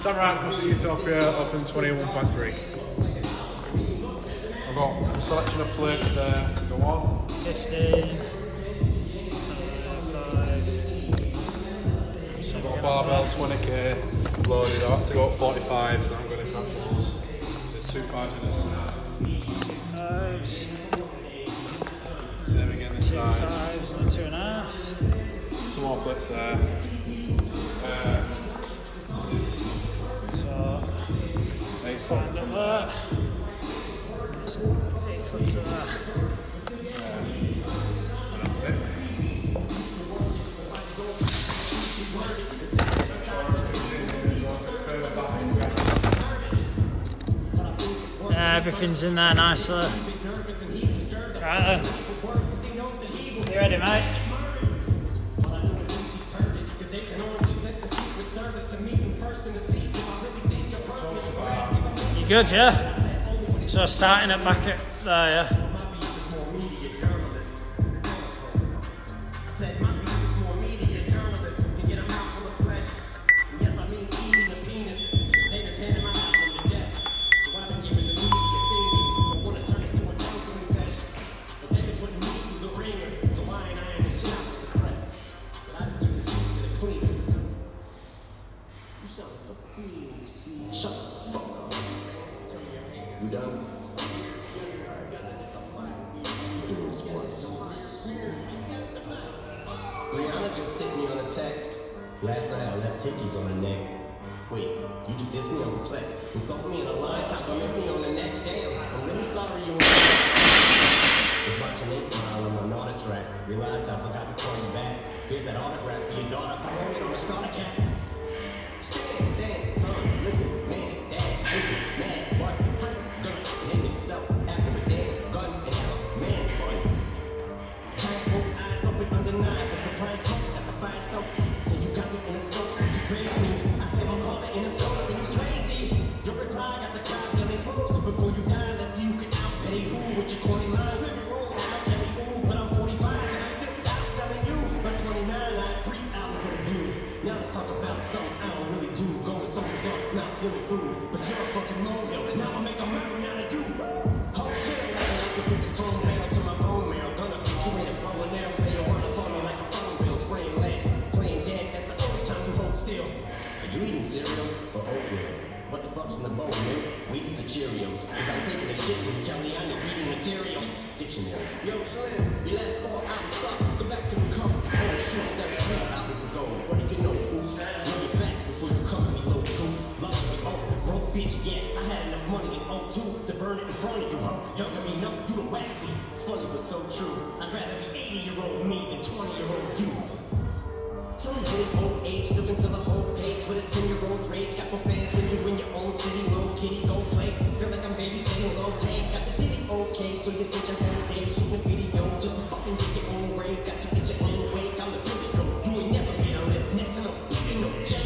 Samurai Cross at Utopia up in 21.3. I've got a selection of plates there to go on. 15. 5. I've got a barbell 20k loaded. I have to go up 45, so I'm going to fractionals. There's 2 5s in this one. 2 5s. Same again this 2 side. 5s and 2.5. Some more plates there. So, 8 find up there. 8 foot to there. That's it. Yeah, everything's in there nicely. Right then. You ready, mate? You good, yeah? So starting at back at there, yeah? You done? Doing this once. Rihanna just sent me on a text. Last night I left hickeys on her neck. Wait, you just dissed me? I'm perplexed. Insult me in a line, compliment me on the next. Damn, I'm really sorry you was watching 8 Mile on my Naughty track. Realized I forgot to call you back. Here's that autograph for your daughter. I wrote it on the starter cap. Stand, son, listen, man, dad, listen, man, what? How you gonna name yourself after the damn gun and have a man fun? Giant both eyes open under knives, a surprise smoke at the fire stove. So you got me in a scope, you praise me. I say I'm calling in a scope, and you crazy. Your reply got the crowd yelling boo. So before you die, let's see who can out-petty who with your corny lines. Out-petty ooh, but I'm 45 and I'm still out selling you. By 29, I had 3 hours of the view. Now let's talk about something I don't really do. Going so dark, now stealing food. But you're a fucking molehill. Now I make a mountain out of you. Oh shit, I can put the tone down to my bone marrow. Gonna put you in a phone and now say you wanna call me like a phone bill. Spraying lead, playing dead, that's the only time you hold still. Are you eating cereal or oatmeal? What the fuck's in the bowl, man? Wheaties or Cheerios? Cause I'm taking a shit with Kelly on the reading material. Dictionary. Yo, Slim, your last 4 albums suck. Go back to the cover. Oh shit, that was 3 albums ago. What do you know, oops? Know your facts before you come to me, little goof. Luxury, oh, broke bitch, yeah. I had enough money in 02 to burn it in front of you, huh? Young let me know you the whack me. It's funny but so true. I'd rather be 80-year-old me than 20-year-old you. Some good old age, still can fill a whole page with a 10-year-old's rage. Got more fans than you in your own city, little kitty, go play. Feel like I'm babysitting low tank. Got the ditty okay, so you're switching whole days. Shooting video just to fucking get your own grave. Got you get your own wake, I'm the pinnacle. You ain't never made a list, next and I'm picking no J.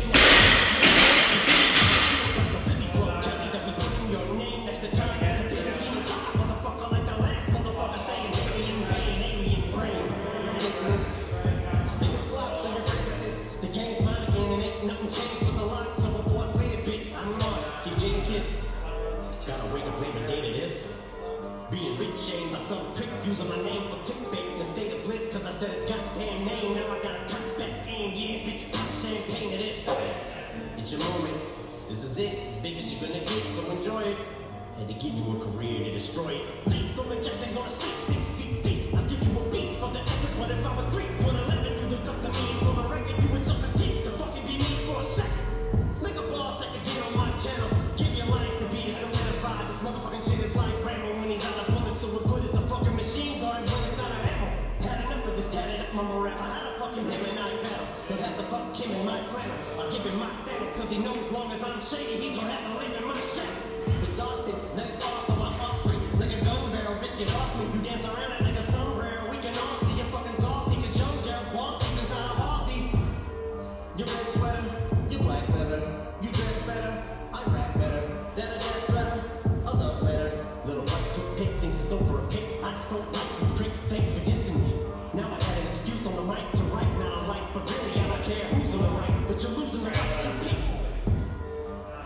Gotta wake up every day to this. Being rich ain't my son prick, using my name for clickbait in a state of bliss. Cause I said his goddamn name, now I gotta cut that aim. Yeah, bitch, pop champagne to this. It's your moment, this is it, as big as you're gonna get, so enjoy it. Had to give you a career to destroy it. Lethal injection, gonna sleep 6 feet deep. I'll give you a beat for the effort, but if I was 3 foot 11, you look up to me, and for the record, you would suck a dick to fucking be me for a second. Lick a boss that can get on my channel. Give your life to be solidified. This motherfucking shit is like Rambo when he's out of bullets, so we're good as a fucking machine gun when it's out of ammo. Had enough of this tatted up mumble rap. I had a fucking him and I battle. He'll have to fuck him in my flannel. I'll give him my sandals, cause he knows as long as I'm shady, he's gonna have to live in my shadow. Exhausted, legs off on my offspring. Like a gun barrel, bitch, get off me. You dance around it like a sombrero. We can all see you're fucking salty, cause young Gerald's walls deep inside a Halsey. Your red sweater, your black leather. You dress better, I rap better. Than a death letter, a love letter. Little white toothpick thinks it's over a pick. I just don't like you, prick. Thanks for dissing me. Now I had an excuse on the mic to write. Now I like, but really I don't care who's on the right. But you're losing the right to pick.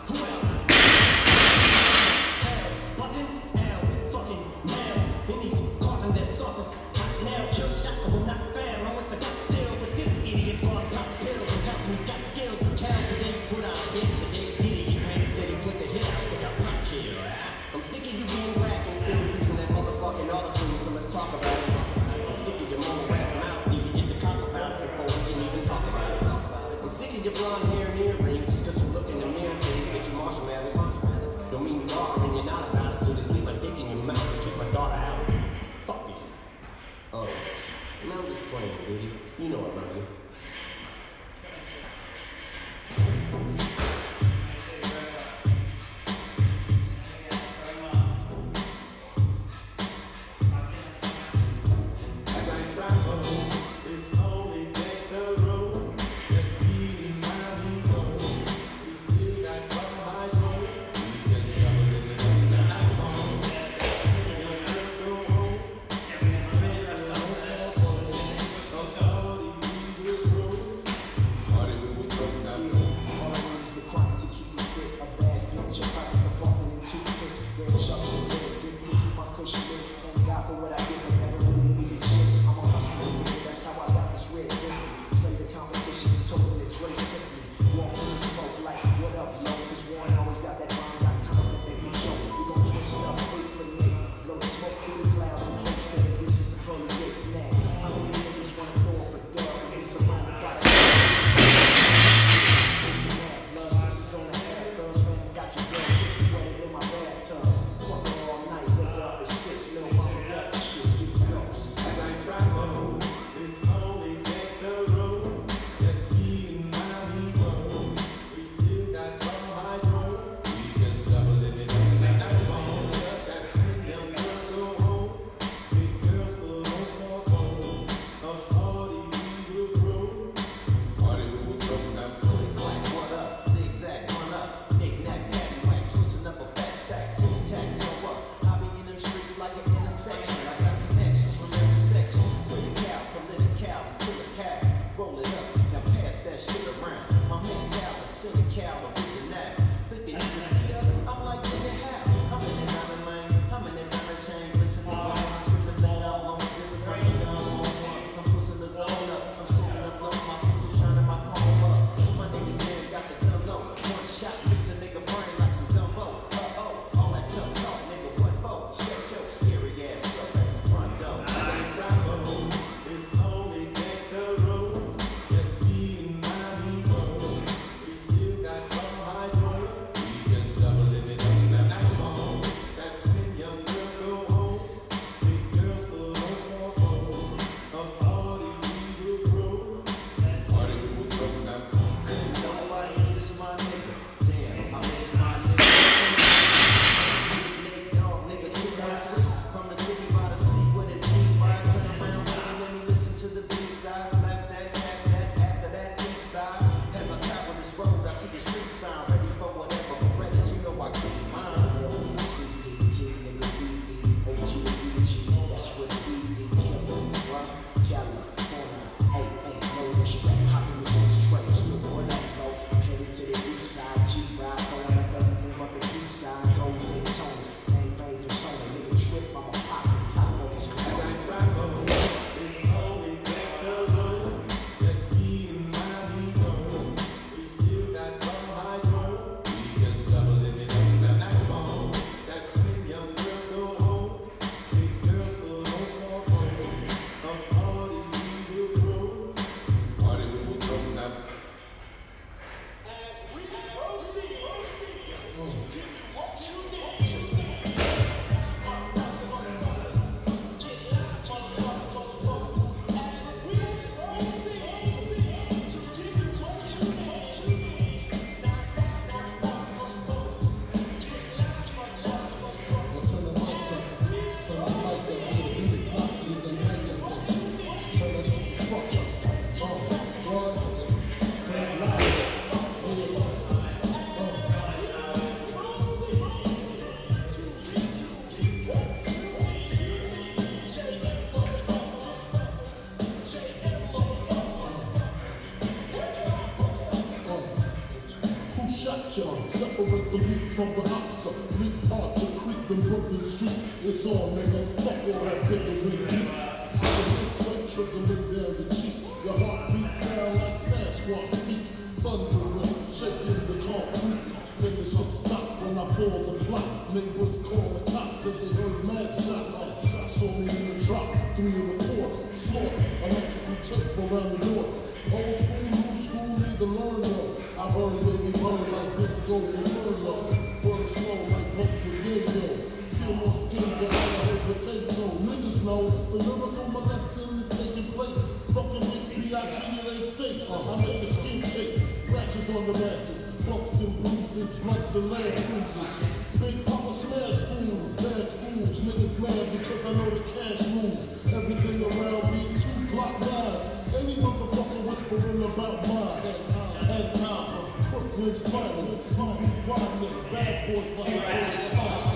shot ya? Separate the weak from the oxa. Leap hard to creep them Brooklyn streets. It's on, nigga. Fuck all that biggery beat. I can sweat trickling down the cheek. Your heartbeat sound like Sasquatch feet. Thundering, shaking the concrete. Then the shit stop when I fall the plot. Neighbors call the cops if they heard mad shots. Saw me in the drop, 3 1/4. Slaughter, electrical tape around the north. Old school, new school, need to learn though. I burn, baby, burn like disco inferno. Burn slow like bumps with Diego. Feel more skins than I heard potato. Niggas know the lyrical molesting is taking place. Fucking with B.I.G. it ain't safe. I make the skin shake. Rashes on the masses. Bumps and bruises, blunts and land cruises. Big Papa smash fools, bash fools. Niggas mad because I know the cash moves. Everything around me, 2 block lines. Any motherfucker whispering about mine. And Papa, Brooklyn's finest. Harvey Wildness, bad boys by the boys.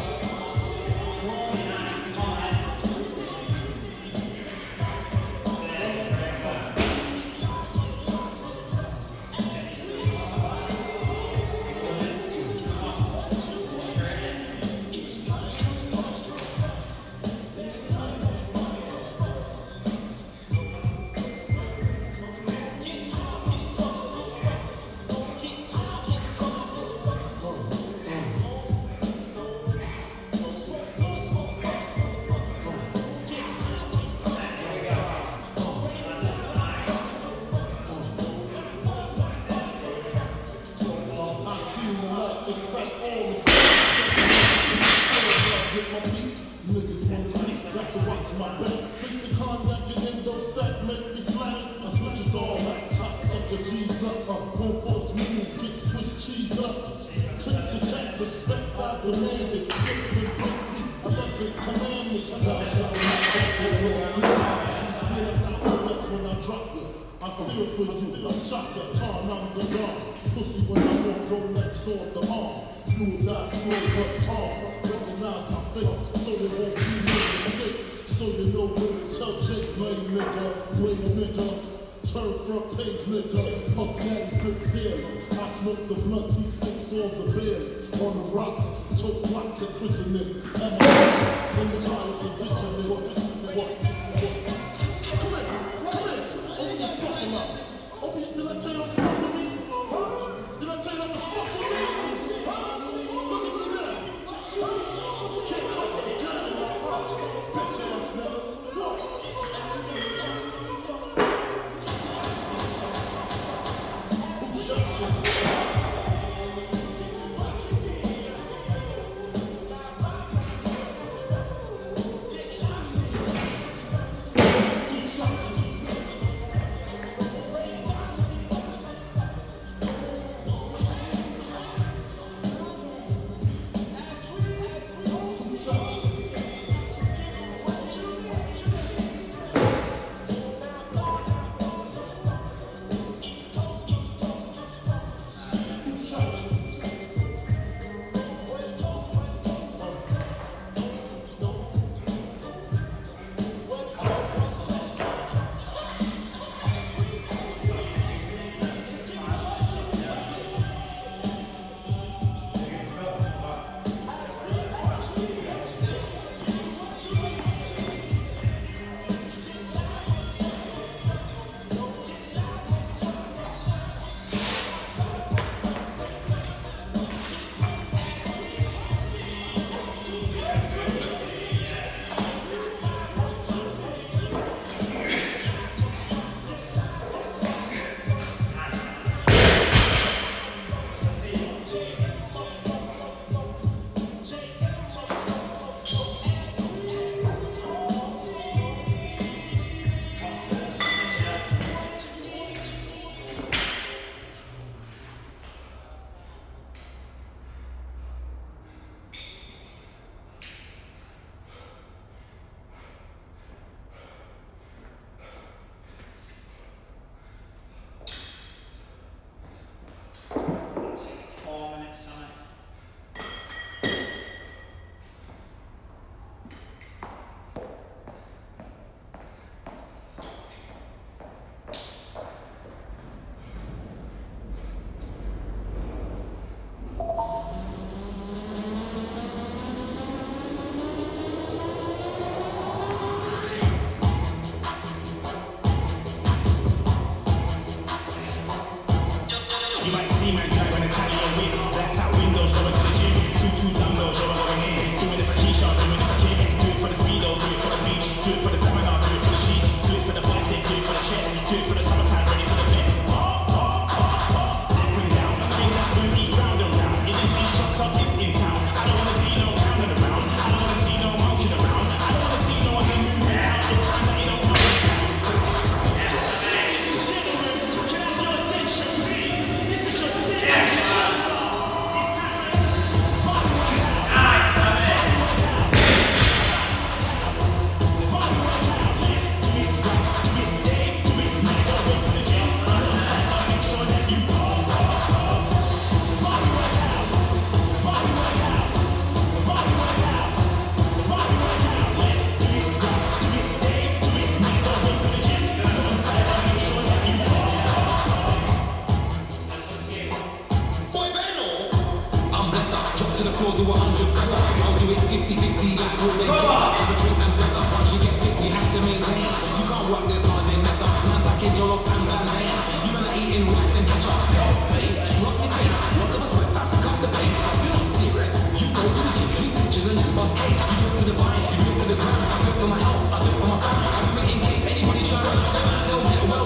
Drop to the floor, do 100 press ups. I'll do it 50-50 like all day. Have a drink and press up. Once you get 50, you have to maintain. You can't work this hard, then mess up. Man's back in Jollof and Van Zane. You man are eating rice and ketchup. God's sake, drop your face. Look at the sweat, fam, cut the pace. If you're not serious, you go to the gym, tweet pictures and then bust cakes. You do it for the vibe, you do it for the gram. I do it for my health, I do it for my family. I do it in case anybody should run out. They'll get well.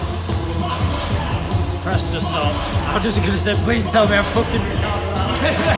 Press to stop. I was just gonna say, please tell me I'm fucking retarded.